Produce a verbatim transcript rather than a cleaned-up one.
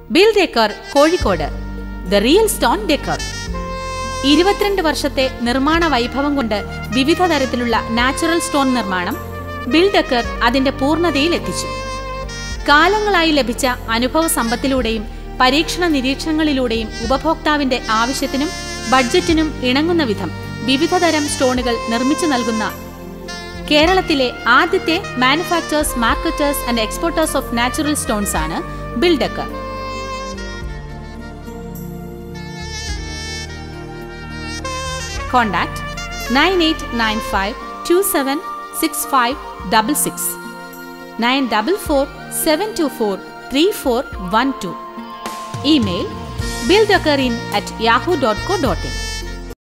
Bill Decor, കോഴിക്കോട്. The real stone decor. ഇരുപത്തിരണ്ട് വർഷത്തെ നിർമ്മാണ വൈഭവം കൊണ്ട് വിവിധ തരത്തിലുള്ള നാച്ചുറൽ സ്റ്റോൺ നിർമ്മാണം ബിൽ ഡെക്കർ അതിന്റെ പൂർണ്ണതയിൽ എത്തിച്ചു. കാലങ്ങളായി ലഭിച്ച അനുഭവ സമ്പത്തിലൂടെയും പരീക്ഷണ നിരീക്ഷണങ്ങളിലൂടെയും ഉപഭോക്താവിന്റെ ആവശ്യത്തിനും ബഡ്ജറ്റിനും ഇണങ്ങുന്ന വിധം വിവിധതരം സ്റ്റോണുകൾ നിർമ്മിച്ചു നൽകുന്ന കേരളത്തിലെ ആദ്യത്തെ manufacturers, marketers and exporters of natural stones ആണ് Bill Decor. Contact nine eight nine five two seven six five six six, nine four four seven two four three four one two. Email bildeckerin at yahoo dot co dot in.